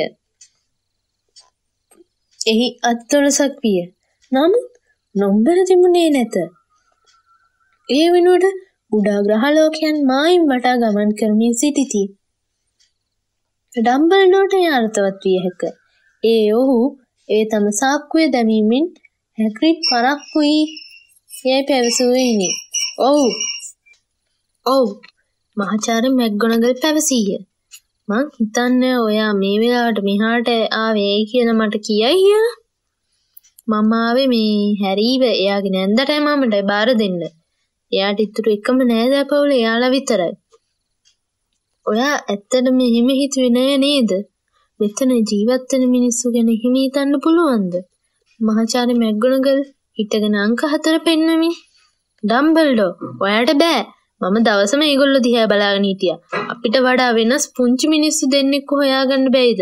එහි අත්දොළසක් විය. නමුත් නොම්බර තිබුණේ නැත. ඒ වෙනුවට කුඩා ග්‍රහලෝකයන් මායිම් වටා ගමන් කරමින් සිටිති. ඩම්බල්ඩෝට එය අර්ථවත් විය හැක. ඔහු තම සාක්කුවේ දැමීමෙන් හැග්‍රිඩ් පරක්කුයි යයි පැවසුවේනි. ඔව් මහාචාර්ය මැග්ගොනගල් පැවසීය. මං හිතන්නේ ඔයා මේ වෙලාවට මෙහාට ආවේ කියලා මට කියයි කියලා. මම ආවේ මේ හැරීව එයාගේ නැන්දටයි මමටයි බාර දෙන්න. එයාට ඉතුරු එකම නෑදෑපවුල එයාලා විතරයි. ඔයා ඇත්තටම මෙහෙම හිතුවේ නෑ නේද? මෙතන ජීවත් වෙන මිනිස්සු ගැන එහෙම හිතන්න පුළුවන්ද? මහාචාර්ය මැග්ගොනගල් හිටගෙන අංක 4 පෙන්නමින්. ඩම්බල්ඩෝ ඔයාට බෑ. මම දවසම ඒගොල්ලෝ දිහා බලාගෙන හිටියා. අපිට වඩා වෙනස් පුංචි මිනිස්සු දෙන්නෙක්ව හොයාගන්න බැයිද?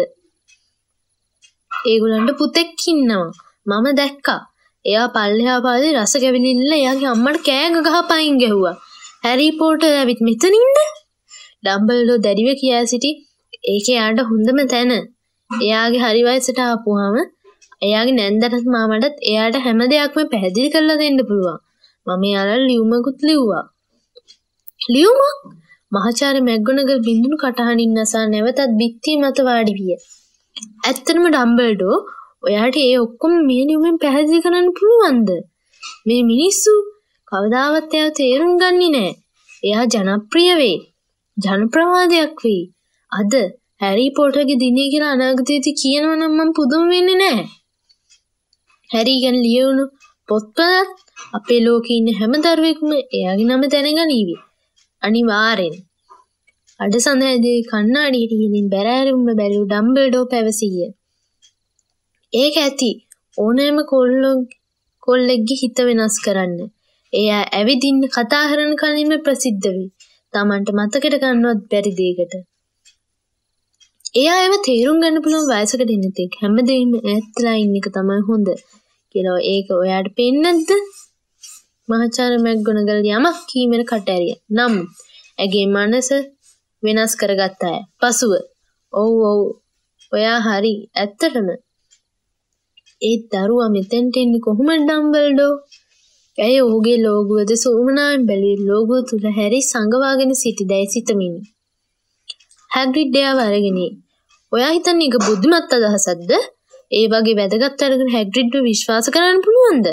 ඒගොල්ලන්ට පුතෙක් ඉන්නවා. මම දැක්කා. එයා පල්ලෙහා පාදේ රස කැවිලිල්ල එයාගේ අම්මට කෑ ගහ පයින් ගැහුවා. හැරි පොටර් ඇවිත් මෙතනින්ද? ඩම්බල්ඩෝ දැඩිව කියා සිටි. ඒකේ යාට හොඳම තැන. එයාගේ හරි වයසට ආපුවාම එයාගේ නැන්දටත් මාමටත් එයාට හැම දෙයක්ම පැහැදිලි කරලා දෙන්න පුළුවන්. මම එයාලා ලියුමකුත් ලිව්වා. ලියුමක්? මහාචාර්ය මැග්ගොනගල් බින්දුණු කටහඬින් නසා නැවතත් බිත්තිය මත වාඩි විය. ඇත්තටම ඩම්බල්ඩෝ ඔයාට ඒ ඔක්කොම මේ ලියුමෙන් පැහැදිලි කරන්න පුළුවන්ද? මේ මිනිස්සු කවදාවත් එයාව තේරුම් ගන්නේ නැහැ. එයා ජනප්‍රිය වෙයි. ජනප්‍රවාදයක් වෙයි. අද හැරි පොටර්ගේ දිනේ කියලා අනාගතයේදී කියනවා නම් මම පුදුම වෙන්නේ නැහැ. හැරි ගැන ලියවුණු පොත්පත් අපේ ලෝකේ ඉන්න හැම දරුවෙකුම එයාගේ නම දැනගනීවි. අනිවාර්යෙන්. අඩසඳහැදී කණ්ණාඩියට ඉහළින් බැරෑරුම්ම බැලූ ඩම්බල්ඩෝ පැවසීය. ඒක ඇති ඕනෑම කොල්ලෙක්ගේ හිත වෙනස් කරන්න. එයා ඇවිදින්න කතා කරන කලින්ම ප්‍රසිද්ධ වෙයි. Tamanට මතකෙට ගන්නවත් බැරි දෙයකට. එයා ඒව තේරුම් ගන්න පුළුවන් වයසකට එන තෙක් හැමදේම ඈත්ලා ඉන්න එක තමයි හොඳ කියලා ඒක ඔයාට පේන්නේ නැද්ද? මහාචාර්ය මැග්ගොනගල් යමක් කීමෙන් කට ඇරියා. නමුත් ඇගේ මනස වෙනස් කරගත්ත අය. පසුව ඔව් ඔයා හරි ඇත්තටම ඒ දරුවා මෙතෙන්ට එන්නේ කොහොමද ඩම්බල්ඩෝ? ඇය ඔහුගේ ලෝගුවද සූමනාවෙන් බැලුවේ ලෝගුව තුල හැරි සංගවාගෙන සිටිදැයි සිතමිනි. හැග්‍රිඩ් එයාව අරගෙන ඔයා හිතන්නේ ඒක බුද්ධිමත් අදහසක්ද? ඒ වගේ වැදගත් අරගෙන හැග්‍රිඩ්ව විශ්වාස කරන්න පුළුවන්ද?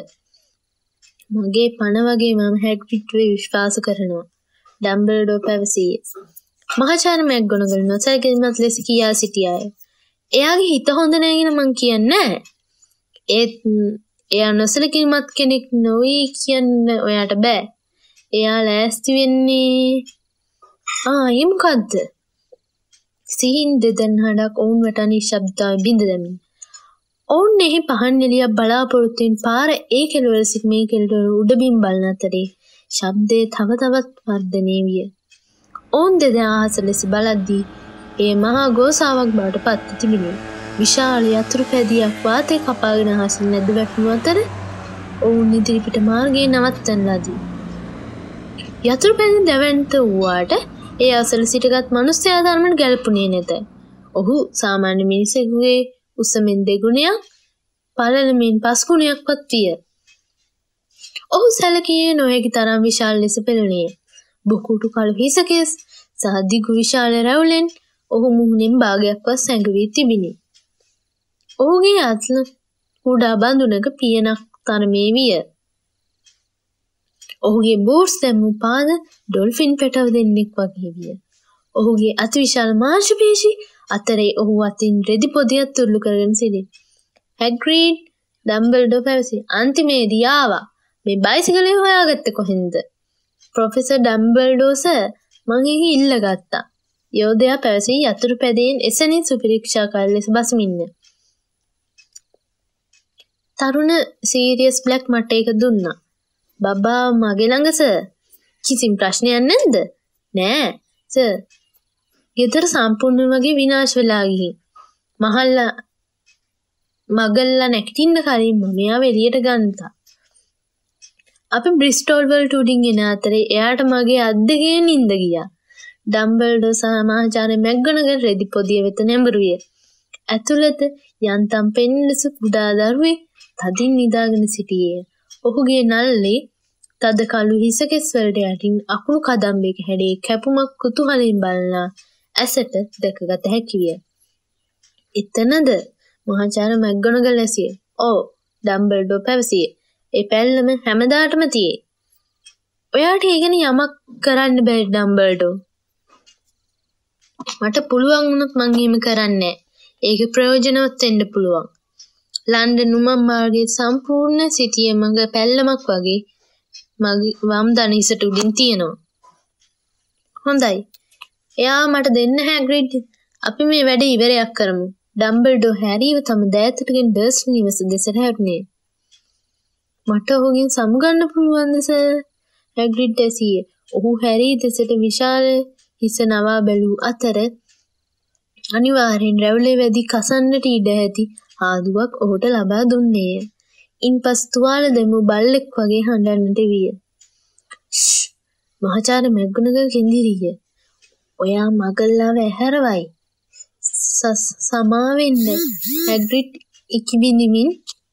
මගේ පණ වගේ මම හැග්‍රිඩ්ව විශ්වාස කරනවා. ඩම්බල්ඩෝ පැවසීය. මහාචාර්ය මැග්ගොනගල් නොසැලකිලිමත් ලෙස කියා සිටියාය. එයාගේ හිත හොඳ නැහැ කියන මං කියන්නේ නැහැ. ඒත් එයා නොසලකිලිමත් කෙනෙක් නොවී කියන්න ඔයාට බෑ. එයා ලෑස්ති වෙන්නේ ඒ මොකද්ද? සිහින් දෙදෙනාඩක් ඔවුන් වැට නිශ්ශබ්දව බිඳ දැමින්. ඔවුන් එහි පහන් එළියක් බලාපොරොත්තුවෙන් පාර ඒ කෙළවර සිට මේ කෙළවර උඩබිම් බලන අතරේ ශබ්දය තව තවත් වර්ධනය විය. ඔවුන් දෙදෙනා අහස ලෙස බලද්දී එය මහා ගෝසාවක් බවට පත්ව තිබිණි. විශාල යතුරු පැදියක් වාතය කපාගෙන අහසින් නැද වැටුණු අතර ඔවුන් ඉදිරිපිට මාර්ගයේ නවත්තන ලදී. යතුරු පැදිය දැවැන්ත වූවාට ඒ අසල සිටගත් මනුස්සයා ධර්මයට ගැලපුණේ නැත. ඔහු සාමාන්‍ය මිනිසෙකුගේ උසමින් දෙගුණයක් පළලමින් පස්ගුණයක්වත් විය. ඔහු සැලකියේ නොහැකි තරම් විශාල ලෙස පෙළුණිය. බුකුටු කළු හිසකෙස් සහ දිගු විශාල රැවුලෙන් ඔහු මුහුණින් භාගයක්වත් සැඟවී තිබිණි. ඔහුගේ අත්ල කුඩා බඳුනක පියනක් තරමේ විය. ඔහුගේ බූට්ස් දැමූ පාද ඩොල්ෆින් පැටව දෙන්නෙක් වගේ විය. ඔහුගේ අතිවිශාල මාංශපේශි අතරේ ඔහු අතින් රෙදි පොදියක් තුරුළු කරගෙන සිටි. හැග්‍රීඩ් ඩම්බල්ඩෝ පැවසි. අන්තිමේදී ආවා. මේ බයිසිකලය හොයාගත්තේ කොහෙන්ද? ප්‍රොෆෙසර් ඩම්බල්ඩෝ සර් මං එහි ඉල්ලගත්තා. යෝධයා පැවසි යතුරු පැදයෙන් එසැනින් සුපිරීක්ෂාකාර ලෙස බසිමින්ය. තරුණ සීරියස් බ්ලැක් මට ඒක දුන්නා. බබා මගේ ළඟ සර්. කිසිම ප්‍රශ්නයක් නැද්ද? නෑ සර්. ගෙදර සම්පූර්ණ වගේ විනාශ වෙලා ගිහින්. මගල්ලා නැගිටින්න කලින් මම එයාව එළියට ගන්නවා. අපි බ්‍රිස්ටෝල් වලට උඩින් එන අතරේ එයාට මගේ අත් දෙකේ නිින්ද ගියා. ඩම්බල්ඩෝ සහ මහාචාර්ය මැග්ගොනගල් රෙදි පොදිය වෙත නැඹුරුවේ. ඇතුළත යන්තම් පෙන්ලෙස කුඩා දරුවෙක් තදින් නිදාගෙන සිටියේ. ඔහුගේ නළලේ තද කළු හිසකෙස් වලට යටින් අකුණු කදම්බයක හැඩේ කැපුමක් කුතුහලෙන් බලනා ඇසට දැකගත හැකි විය. එතනද මහාචාර්ය මැග්ගොනගල් ඇසිය. "ඔව්" ඩම්බල්ඩෝ පැවසියේ. "ඒ පැල්ලම හැමදාටම තියේ." "ඔයාට ඒ ගැන යමක් කරන්න බැරි ඩම්බල්ඩෝ." "මට පුළුවන් වුණොත් මං එහෙම කරන්නේ. ඒක ප්‍රයෝජනවත් වෙන්න පුළුවන්. ලන්ඩන් උමම් මාර්ගයේ සම්පූර්ණ සිටිය මඟ පැල්ලමක් වගේ මගේ වම් දණහිසට උඩින් තියෙනවා." "හොඳයි. එයා මට දෙන්න හැග්‍රිඩ්. අපි මේ වැඩේ ඉවරයක් කරමු." ඩම්බල්ඩෝ හැරීව තම දෑතටගෙන ඩර්ස්ලි නිවස දෙසට හැරුණේ. "මට ඔහුගෙන් සමුගන්න පුළුවන්ද සර්?" හැග්‍රිඩ් ඇසියේ. ඔහු හැරී දෙසට විශාල හිස නවා බැලූ අතර අනිවාර්යෙන් රැවුලේ වැදි කසන්නට ඉඩ ඇති ආදුවක් ඔහුට ලබා දුන්නේය. ඉන්පසු තුවාල දෙමු බල්ලෙක් වගේ හඬන්නට විය. "ෂ්" මහාචාර්ය මැග්ගොනගල් කෙඳිරිය. "ඔයා මගල්ලාව ඇහැරවයි." "සමාවෙන්න." හැග්‍රිඩ් ඉකිබිඳිමින්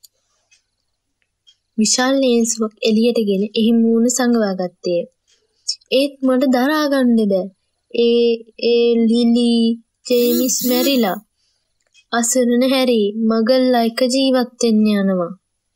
විශාල ලේන්සුවක් එළියටගෙන එහි මූණ සඟවා ගත්තේ. "ඒත් මට දරා ගන්න බෑ. ඒ ලිලි ජේමිස් මැරිලා. අසරණ හැරි මගල්ලා එක ජීවත් වෙන්න යනවා."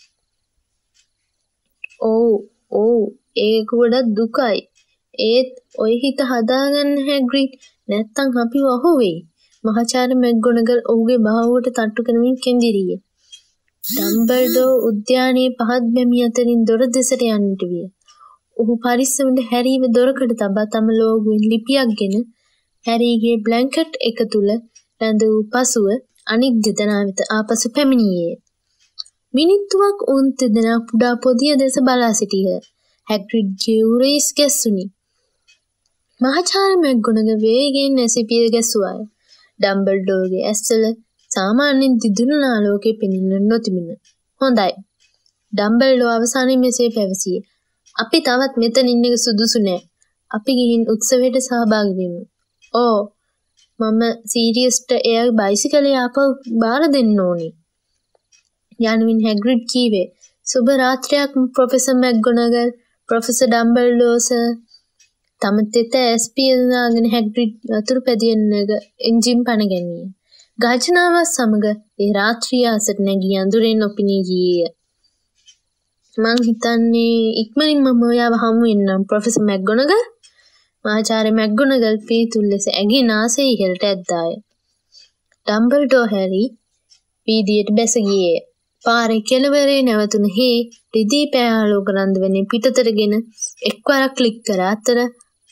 "ඔව් ඒක ගොඩක් දුකයි. ඒත් ඔය හිත හදාගන්න හැග්‍රිඩ්. නැත්තම් අපි වහුවෙයි." මහාචාර්ය මැග්ගොනගල් ඔහුගේ බාහුවට තට්ටු කරමින් කෙඳිරිය. ඩම්බල්ඩෝ උද්‍යානයේ පහත් බැමි අතරින් දොර දෙසට යන්නට විය. ඔහු පරිස්සමට හැරීව දොරකඩ තබා තම ලෝගුවෙන් ලිපියක්ගෙන හැරීගේ බ්ලැන්කට් එක තුල රැඳ වූ පසුව අනික් දෙදෙනා වෙත ආපසු පැමිණියේ. මිනිත්තුවක් උන් දෙදෙනා කුඩා පොදිය දෙස බලා සිටියහ. හැග්‍රිඩ්ගේ උරහිස් ගැස්සුනි. මහාචාර්ය මැග්ගොනගල් වේගයෙන් ඇසිපිය ගැසුවාය. ඩම්බල්ඩෝගේ ඇස්වල සාමාන්‍යයෙන් දිදුණු ආලෝකයේ පෙනෙන්නට නොතිබුණ. "හොඳයි." ඩම්බල්ඩෝ අවසානයේ මෙසේ පැවසියේ. "අපි තවත් මෙතන ඉන්න එක සුදුසු නෑ. අපි ගිහින් උත්සවයට සහභාගී වෙමු." "ඕ මම සීරියස්ට එයාගේ බයිසිකලය ආපහු බාර දෙන්න ඕනි." යනුවින් හැග්‍රිඩ් කීවේ. "සුබ රාත්‍රියක් Professor McGonagall." "Professor Dumbledore sir." තම තෙත ඇස්පියනාගෙන හැග්‍රිඩ් වතුරු පැදියෙන් නැග එන්ජින් පණ ගැනීය. ගර්ජනාවත් සමග ඒ රාත්‍රිය අසට නැගී අඳුරෙන් ඔපිනී ගියේය. "මං හිතන්නේ ඉක්මනින් මම ඔයාව හමු වෙන්නම් ප්‍රොෆෙසර් මැග්ගොනගල්." මහාචාර්ය මැග්ගොනගල් පීතුල් ලෙස ඇගේ නාසය ඉහළට ඇද්දාය. ඩම්බල්ඩෝ හැරි වීදියට බැස ගියේය. පාරේ කෙළවරේ නැවතුන හේ රිදී පෑ ආලෝක රන්දවනේ පිටතටගෙන එක්වරක් ක්ලික් කර අතර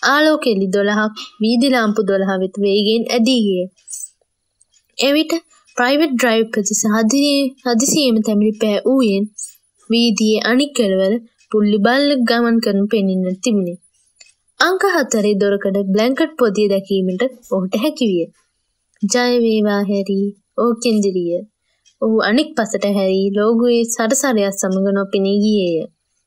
ආලෝක එළි 12ක් වීදි ලාම්පු 12 වෙත වේගයෙන් ඇදී ගියේ. එවිට ප්‍රයිවට් ඩ්‍රයිව් ප්‍රතිස හදිසියෙම තැඹිලි පෑ වූයෙන් වීදියේ අනික් කෙළවර පුල්ලි බල්ලෙක් ගමන් කරනු පෙනෙන්නට තිබුණි. අංක 4 දොරකඩ බ්ලැන්කට් පොදිය දැකීමට ඔහුට හැකි විය. ජය වේවා හැරි, ඔහු කෙන්දිරිය. ඔහු අනික් පසට හැරී ලෝගුවේ සරසරයක් සමග නොපෙනී ගියේය.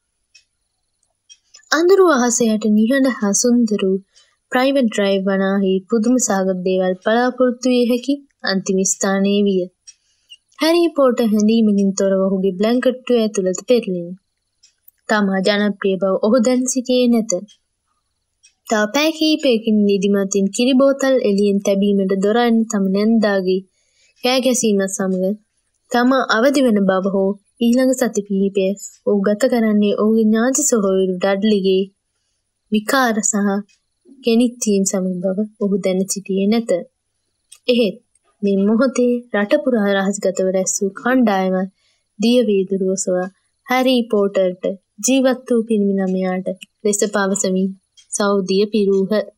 අඳුරු අහස යට නිහඬ හා සුන්දර ප්‍රයිවට් ඩ්‍රයිව් වනාහි පුදුම සහගත දේවල් බලාපොරොත්තු විය හැකි අන්තිම ස්ථානයේ විය. හැරි පොටර් හැඳීමකින් තොරව ඔහුගේ බ්ලැන්කට්ටුව ඇතුළත පෙරළිනි. තමා ජනප්‍රිය බව ඔහු දැන සිටියේ නැත. තව පැය කිහිපයකින් නිදිමතින් කිරි බෝතල් එළියෙන් තැබීමට දොර අරින තම නැන්දාගේ කෑ ගැසීමත් සමග තමා අවදි වන බව හෝ ඊළඟ සති කිහිපය ඔහු ගත කරන්නේ ඔහුගේ ඥාති සොහොයුරු ඩඩ්ලිගේ විකාර සහ කෙනිත්වීම් සමග බව ඔහු දැන සිටියේ නැත. එහෙත් මේ මොහොතේ රට පුරා රහස්ගතව රැස් වූ කණ්ඩායම දිය වීදුරුව සොයා හැරි පොටර්ට ජීවත් වූ පිරිමි ළමයාට ලෙස පවසමින් සෞදිය පිරූහ.